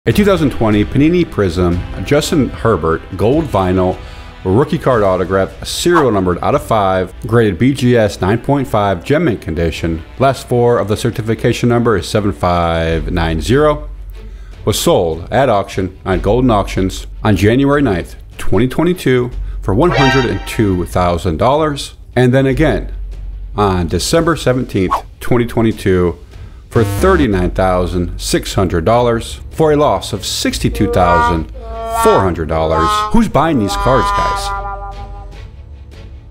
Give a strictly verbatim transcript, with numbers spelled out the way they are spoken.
A two thousand twenty Panini Prizm Justin Herbert Gold Vinyl Rookie Card Autograph, serial numbered out of five, graded B G S nine point five, gem mint condition. Last four of the certification number is seven five nine zero. Was sold at auction on Goldin Auctions on January ninth, twenty twenty-two for one hundred two thousand dollars. And then again on December seventeenth, twenty twenty-two for thirty-nine thousand six hundred dollars for a loss of sixty-two thousand four hundred dollars. Who's buying these cards, guys?